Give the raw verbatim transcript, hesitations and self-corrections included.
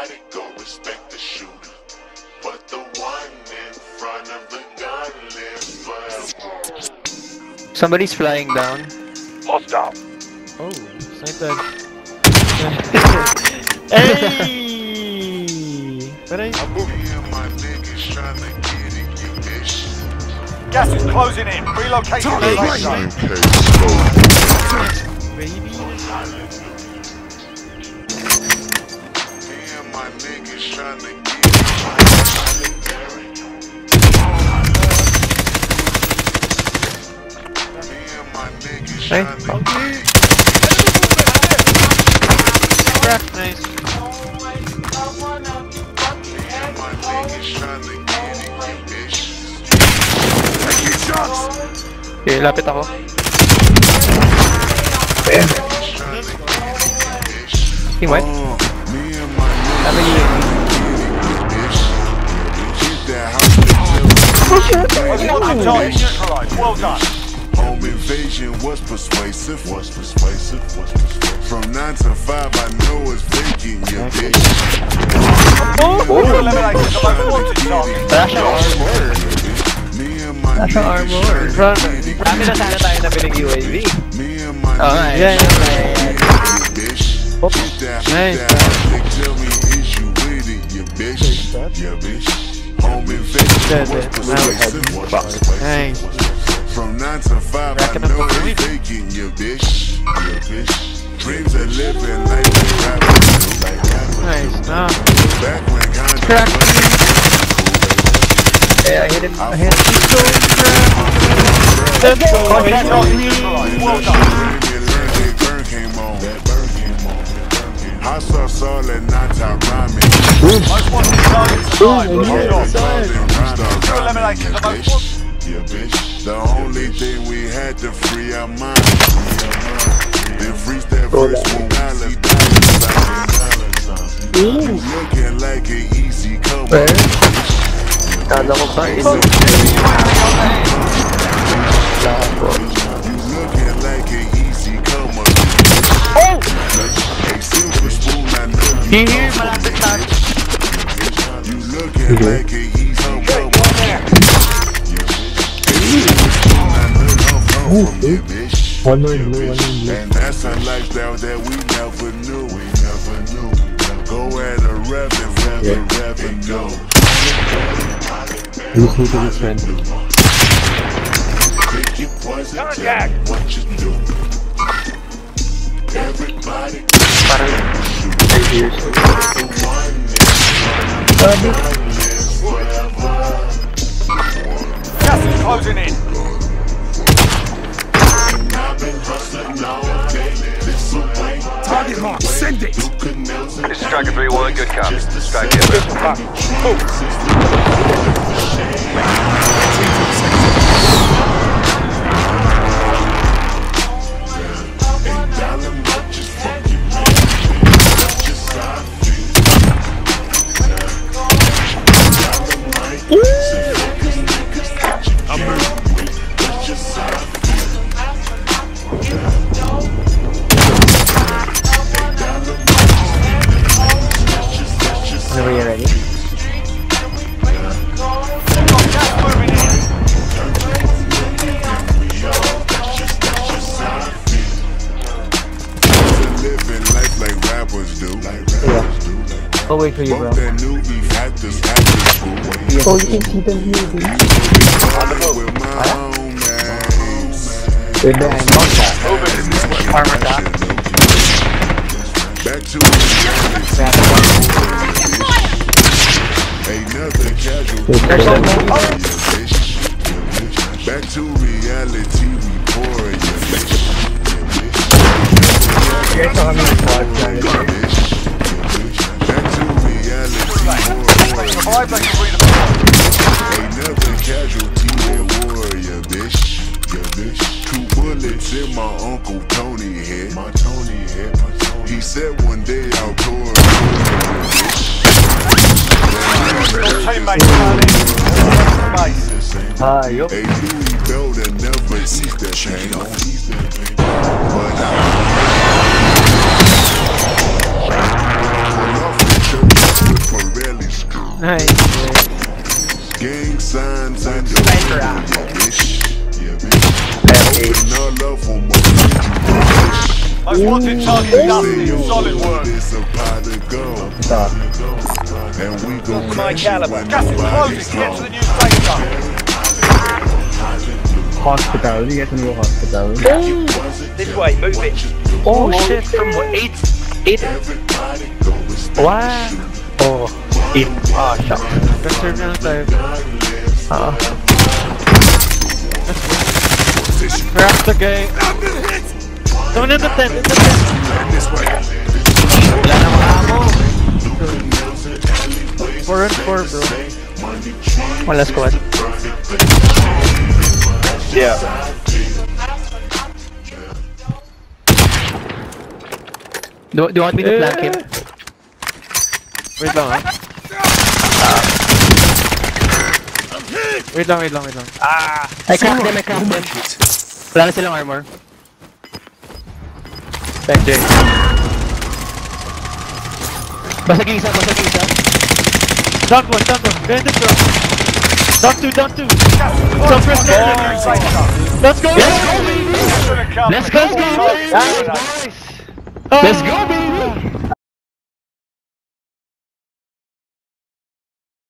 Everybody go respect the shooter, but the one in front of the gun lives forever. Somebody's flying down. Hostile. Oh, sniper. Hey! But I... Gas is closing in. Relocation to the safe zone. Baby. Me and my niggas tryna get it. Me and my niggas Hey, tryna fuck get you. it. Crack, nice. Me and my niggas tryna get it, you bitch. Taking shots. Okay, lapit ako. Team white. Me and my Sabi niggas niyo. Montage neutralized. Well done. Home invasion was persuasive, was persuasive, was persuasive. From nine to five, I know it's vacant, you bitch. You eliminated the most wanted target. Wala siyang armor. Me and my Wala siyang niggas armor. tryna get it, Marami na sana tayo na pinag U A V. me and my Oh, niggas yeah, yeah, tryna yeah, get it, you bitch. Keep that, Nice. keep that hot, tell me is you with it, you bitch, you bitch. Home invasion was persuasive, was persuasive. Nice. From nine to five, I Racking up know the it's point. vacant, you bitch, you bitch. Dreams of living like we rappers do, like rappers Nice. do. Nah. Back when condoms Crack. wasn't Hey, I hit him. cool, I hit him. Let's go. Contact target neutralized. Well done. That burn came on. That burn came on. Hot sauce all at night time rhyming. Most wanted targets alive. Good job. You eliminated the most wanted. Yeah, bitch. The only thing we had to free our mind. Then freeze that first one balance. You looking like an easy come up. Kala ko pa. You looking like an easy come up. Oh! Hey, silver spoon, I know you. Here, malapit lang. You looking like an easy come up. One more blue, one more blue. And that's a lifestyle that we never knew. We never knew. Go at a rev and rev and rev and go. Listen to this friend. Pick your poison, tell me what you do. Everybody, Parang five years. the one that lives forever. Gas is closing in. I've been hustling all day. This away. Target mark. Send it. This is Striker three one. Good copy. Strike it. Whenever you're ready. Living life like rappers do. Like rappers do. Like I'll wait for you, bro. Bump that new beef actors after school. Oh, you can see them here, dude. With my own names. They're behind Armor down. Back to ain't nothing casual. There's no Back to reality, we pour you bitch. You're talking about Back to reality, pour you. Survive like you redeploy. Ain't nothing casualty, we're warrior, bitch. Yeah, bitch. Two bullets in my Uncle Tony head. My Tony head, my Tony. He said one day I'll pour a Teammates running. Base. Ah, yup. Hey, Louis belt and never eat that thing. But I pull off the church Nice. Gang signs and the Sniper out. bitch. Yeah, bitch. No love for my bitch. Most wanted target dusty. Solid work. It's a pot to go. And we go My caliber. Gas is closing. Get to the new safe zone. Hospital, you get to know hospital. This way, move it. Oh shit, from what? eight? eight? Wow. Oh, eight. Ah, shot. Reserve na lang tayo. Ah. Grab the guy. Come in the tent, in the tent. Wala na mga amo. Four and four, bro. Wala squad. Yeah. Do, do you want me to flank him? Wait lang, ah. Wait lang, wait lang, wait lang. Ah. I cracked them, I cracked them. Wala na silang armor. Thank you. Basag yung isa, basag yung isa. Down one, down one. Behind the truck. Down two, down two. Some first Get to the new safe zone. Let's go! Let's go, baby! Let's Let's go, baby! Nice. Let's go, baby!